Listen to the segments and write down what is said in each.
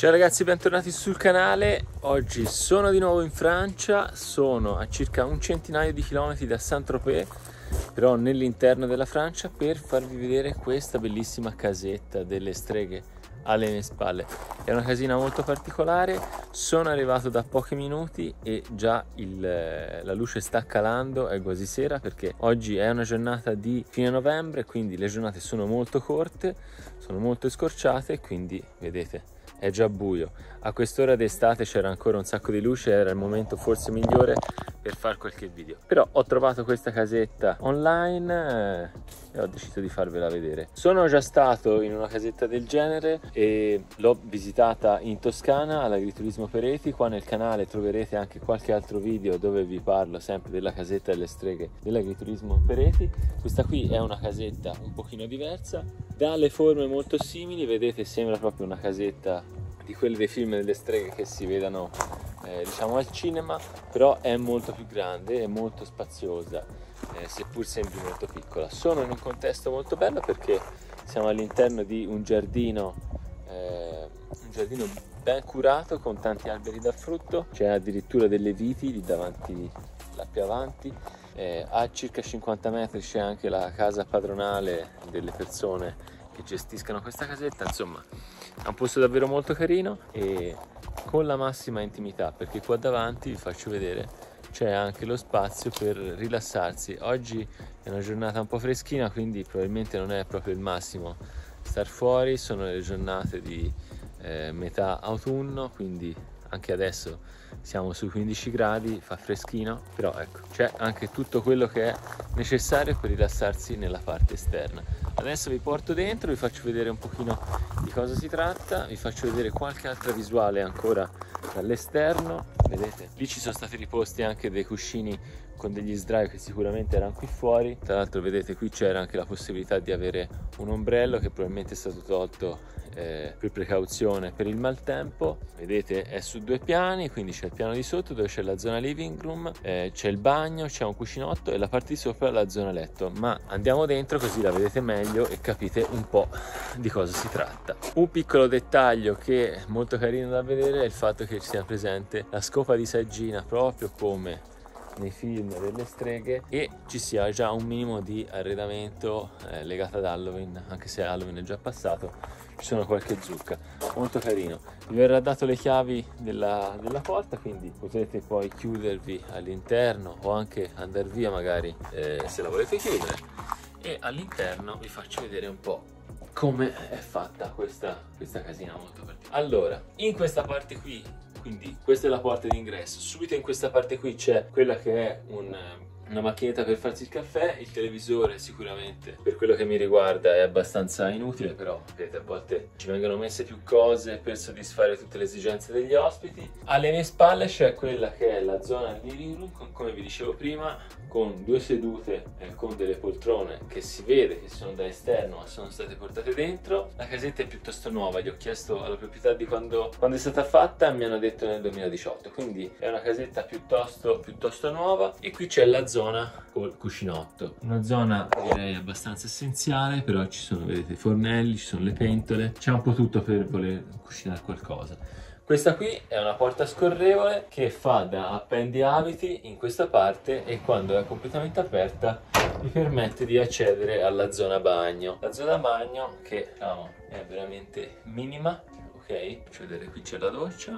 Ciao ragazzi, bentornati sul canale. Oggi sono di nuovo in Francia, sono a circa un centinaio di chilometri da Saint-Tropez, però nell'interno della Francia, per farvi vedere questa bellissima casetta delle streghe alle mie spalle. È una casina molto particolare, sono arrivato da pochi minuti e già la luce sta calando, è quasi sera perché oggi è una giornata di fine novembre, quindi le giornate sono molto corte, sono molto scorciate, quindi vedete è già buio. A quest'ora d'estate c'era ancora un sacco di luce, era il momento forse migliore per fare qualche video. Però ho trovato questa casetta online e ho deciso di farvela vedere. Sono già stato in una casetta del genere e l'ho visitata in Toscana all'Agriturismo Pereti. Qua nel canale troverete anche qualche altro video dove vi parlo sempre della casetta delle streghe dell'Agriturismo Pereti. Questa qui è una casetta un pochino diversa, dalle forme molto simili, vedete, sembra proprio una casetta di quelle dei film delle streghe che si vedono diciamo al cinema, però è molto più grande e molto spaziosa, seppur sembri molto piccola. Sono in un contesto molto bello perché siamo all'interno di un giardino ben curato con tanti alberi da frutto, c'è addirittura delle viti lì davanti, là più avanti. A circa 50 metri c'è anche la casa padronale delle persone che gestiscono questa casetta. Insomma, è un posto davvero molto carino e con la massima intimità, perché qua davanti vi faccio vedere c'è anche lo spazio per rilassarsi. Oggi è una giornata un po' freschina, quindi probabilmente non è proprio il massimo star fuori, sono le giornate di metà autunno, quindi anche adesso siamo sui 15 gradi, fa freschino, però ecco, c'è anche tutto quello che è necessario per rilassarsi nella parte esterna. Adesso vi porto dentro, vi faccio vedere un pochino di cosa si tratta, vi faccio vedere qualche altra visuale ancora dall'esterno. Vedete, lì ci sono stati riposti anche dei cuscini con degli sdraio che sicuramente erano qui fuori. Tra l'altro vedete, qui c'era anche la possibilità di avere un ombrello che probabilmente è stato tolto per precauzione per il maltempo. Vedete, è su 2 piani, quindi c'è il piano di sotto dove c'è la zona living room, c'è il bagno, c'è un cuscinotto e la parte di sopra la zona letto. Ma andiamo dentro così la vedete meglio e capite un po' di cosa si tratta. Un piccolo dettaglio che è molto carino da vedere è il fatto che ci sia presente la scopa di saggina, proprio come nei film delle streghe, e ci sia già un minimo di arredamento legato ad Halloween, anche se Halloween è già passato. Ci sono qualche zucca, molto carino. Vi verrà dato le chiavi della porta, quindi potete poi chiudervi all'interno o anche andare via magari se la volete chiudere. E all'interno vi faccio vedere un po' come è fatta questa casina molto particolare. Allora, in questa parte qui, quindi questa è la porta d'ingresso, subito in questa parte qui c'è quella che è una macchinetta per farsi il caffè. Il televisore sicuramente per quello che mi riguarda è abbastanza inutile, però vedete, a volte ci vengono messe più cose per soddisfare tutte le esigenze degli ospiti. Alle mie spalle c'è quella che è la zona living room, come vi dicevo prima, con 2 sedute con delle poltrone che si vede che sono da esterno ma sono state portate dentro. La casetta è piuttosto nuova, gli ho chiesto alla proprietà di quando è stata fatta, mi hanno detto nel 2018, quindi è una casetta piuttosto nuova. E qui c'è la zona col cuscinotto, una zona direi abbastanza essenziale, però ci sono, vedete, i fornelli, ci sono le pentole, c'è un po' tutto per voler cucinare qualcosa. Questa qui è una porta scorrevole che fa da appendiabiti in questa parte e quando è completamente aperta vi permette di accedere alla zona bagno. La zona bagno che diciamo è veramente minima. Ok, faccio vedere, qui c'è la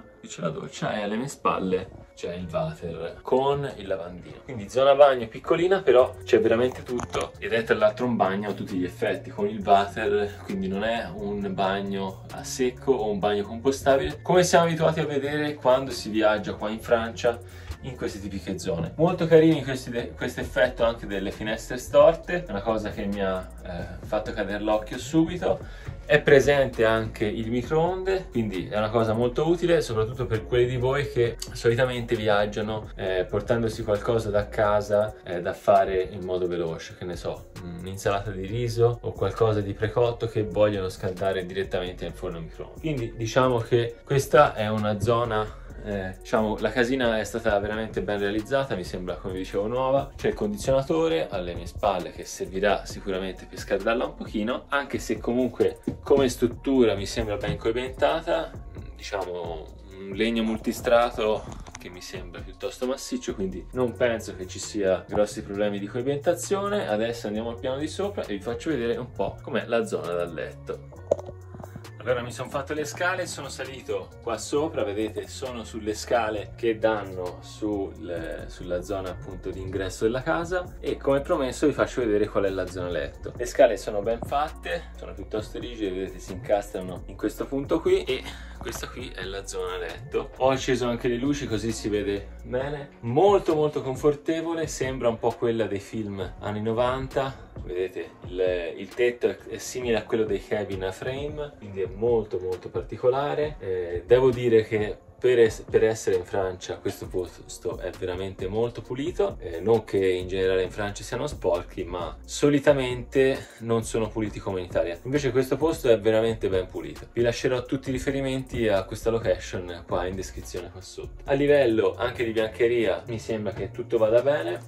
doccia e alle mie spalle c'è il water con il lavandino. Quindi zona bagno piccolina, però c'è veramente tutto ed è tra l'altro un bagno a tutti gli effetti con il water, quindi non è un bagno a secco o un bagno compostabile come siamo abituati a vedere quando si viaggia qua in Francia in queste tipiche zone. Molto carini questo effetto anche delle finestre storte, è una cosa che mi ha fatto cadere l'occhio subito. È presente anche il microonde, quindi è una cosa molto utile, soprattutto per quelli di voi che solitamente viaggiano portandosi qualcosa da casa da fare in modo veloce, che ne so, un'insalata di riso o qualcosa di precotto che vogliono scaldare direttamente nel forno microonde. Quindi diciamo che questa è una zona diciamo, la casina è stata veramente ben realizzata, mi sembra, come dicevo, nuova. C'è il condizionatore alle mie spalle che servirà sicuramente per scaldarla un pochino, anche se comunque come struttura mi sembra ben coibentata. diciamo un legno multistrato che mi sembra piuttosto massiccio, quindi non penso che ci sia grossi problemi di coibentazione. Adesso andiamo al piano di sopra e vi faccio vedere un po' com'è la zona da letto. Allora mi sono fatto le scale, sono salito qua sopra, vedete sono sulle scale che danno sulla zona appunto di ingresso della casa, e come promesso vi faccio vedere qual è la zona letto. Le scale sono ben fatte, sono piuttosto rigide, vedete si incastrano in questo punto qui, e questa qui è la zona letto. Ho acceso anche le luci così si vede bene, molto molto confortevole, sembra un po' quella dei film anni 90. Vedete il tetto è simile a quello dei cabin a frame, quindi è molto molto particolare. Devo dire che per essere in Francia questo posto è veramente molto pulito, non che in generale in Francia siano sporchi, ma solitamente non sono puliti come in Italia. Invece questo posto è veramente ben pulito. Vi lascerò tutti i riferimenti a questa location qua in descrizione qua sotto. A livello anche di biancheria mi sembra che tutto vada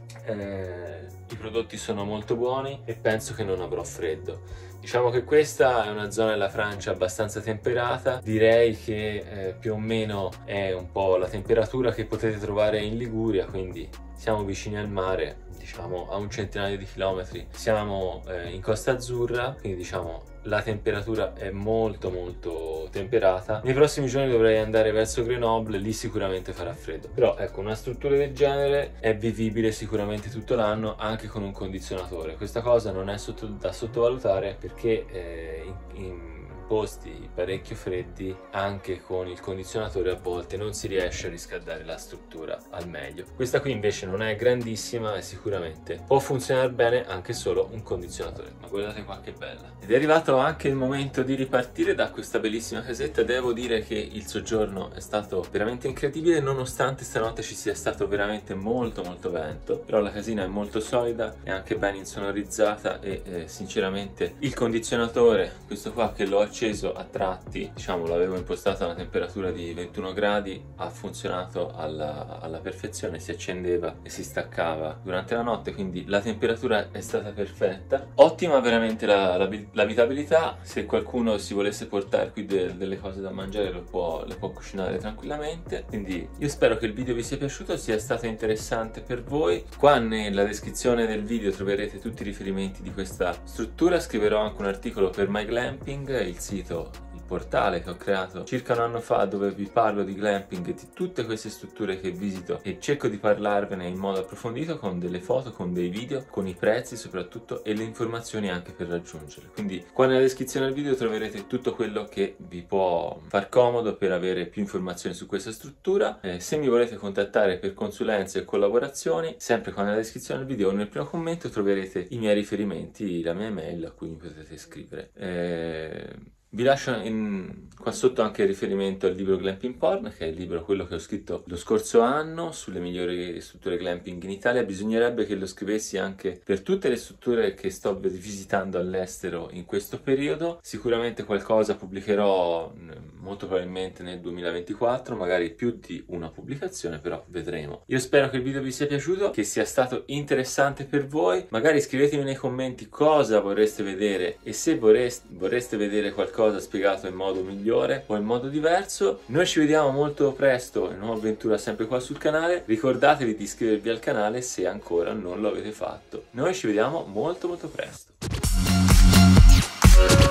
bene, i prodotti sono molto buoni e penso che non avrò freddo. Diciamo che questa è una zona della Francia abbastanza temperata, direi che più o meno è un po' la temperatura che potete trovare in Liguria, quindi siamo vicini al mare, diciamo a un centinaio di chilometri. Siamo in Costa Azzurra, quindi diciamo la temperatura è molto molto temperata. Nei prossimi giorni dovrei andare verso Grenoble, lì sicuramente farà freddo, però ecco, una struttura del genere è vivibile sicuramente tutto l'anno anche con un condizionatore. Questa cosa non è da sottovalutare, perché in posti parecchio freddi anche con il condizionatore a volte non si riesce a riscaldare la struttura al meglio. Questa qui invece non è grandissima e sicuramente può funzionare bene anche solo un condizionatore, ma guardate qua che bella. Ed è arrivato anche il momento di ripartire da questa bellissima casetta. Devo dire che il soggiorno è stato veramente incredibile, nonostante stanotte ci sia stato veramente molto molto vento, però la casina è molto solida, è anche ben insonorizzata e sinceramente il condizionatore, questo qua che l'ho acceso a tratti, diciamo l'avevo impostato a una temperatura di 21 gradi, ha funzionato alla perfezione, si accendeva e si staccava durante la notte, quindi la temperatura è stata perfetta. Ottima veramente l'abitabilità. Se qualcuno si volesse portare qui delle cose da mangiare le può cucinare tranquillamente. Quindi io spero che il video vi sia piaciuto, sia stato interessante per voi. Qua nella descrizione del video troverete tutti i riferimenti di questa struttura. Scriverò anche un articolo per My Glamping, il sito, il portale che ho creato circa un anno fa, dove vi parlo di glamping e di tutte queste strutture che visito e cerco di parlarvene in modo approfondito, con delle foto, con dei video, con i prezzi soprattutto e le informazioni anche per raggiungerle. Quindi qua nella descrizione del video troverete tutto quello che vi può far comodo per avere più informazioni su questa struttura. Se mi volete contattare per consulenze e collaborazioni, sempre qua nella descrizione del video o nel primo commento troverete i miei riferimenti, la mia email a cui mi potete scrivere. Vi lascio qua sotto anche il riferimento al libro Glamping Porn, che è il libro quello che ho scritto lo scorso anno sulle migliori strutture glamping in Italia. Bisognerebbe che lo scrivessi anche per tutte le strutture che sto visitando all'estero in questo periodo. Sicuramente qualcosa pubblicherò molto probabilmente nel 2024, magari più di una pubblicazione, però vedremo. Io spero che il video vi sia piaciuto, che sia stato interessante per voi. Magari scrivetemi nei commenti cosa vorreste vedere e se vorreste vedere qualcosa spiegato in modo migliore o in modo diverso. Noi ci vediamo molto presto in una nuova avventura sempre qua sul canale. Ricordatevi di iscrivervi al canale se ancora non lo avete fatto. Noi ci vediamo molto molto presto.